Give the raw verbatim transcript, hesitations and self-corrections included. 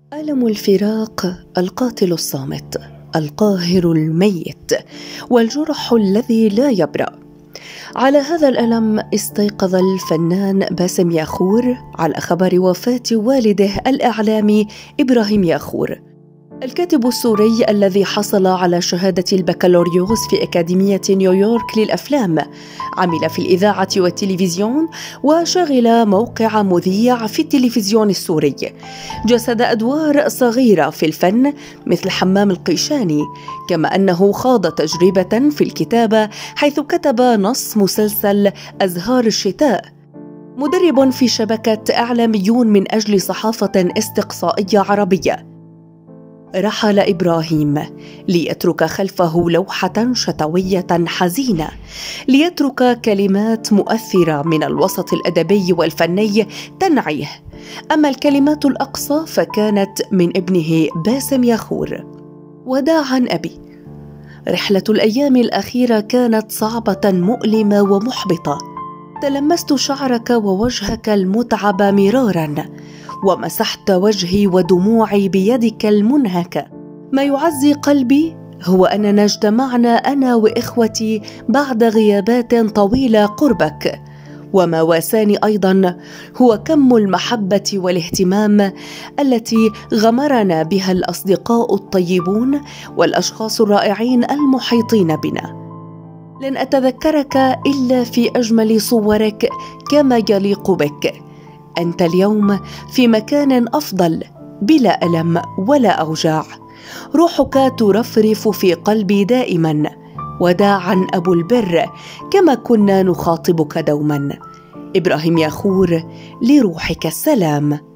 ألم الفراق القاتل الصامت، القاهر الميت، والجرح الذي لا يبرأ. على هذا الألم استيقظ الفنان باسم ياخور على خبر وفاة والده الإعلامي إبراهيم ياخور، الكاتب السوري الذي حصل على شهادة البكالوريوس في أكاديمية نيويورك للأفلام. عمل في الإذاعة والتلفزيون وشغل موقع مذيع في التلفزيون السوري. جسد أدوار صغيرة في الفن مثل حمام القيشاني، كما أنه خاض تجربة في الكتابة حيث كتب نص مسلسل أزهار الشتاء. مدرب في شبكة إعلاميون من أجل صحافة استقصائية عربية. رحل إبراهيم ليترك خلفه لوحة شتوية حزينة، ليترك كلمات مؤثرة من الوسط الأدبي والفني تنعيه. أما الكلمات الأقصى فكانت من ابنه باسم ياخور: وداعاً أبي، رحلة الأيام الأخيرة كانت صعبة مؤلمة ومحبطة. تلمست شعرك ووجهك المتعب مرارا، ومسحت وجهي ودموعي بيدك المنهكة. ما يعزي قلبي هو أننا اجتمعنا أنا وإخوتي بعد غيابات طويلة قربك، وما واساني أيضا هو كم المحبة والاهتمام التي غمرنا بها الأصدقاء الطيبون والأشخاص الرائعين المحيطين بنا. لن أتذكرك إلا في أجمل صورك كما يليق بك. أنت اليوم في مكان أفضل، بلا ألم ولا أوجاع. روحك ترفرف في قلبي دائما. وداعا أبو البر، كما كنا نخاطبك دوما. إبراهيم ياخور، لروحك السلام.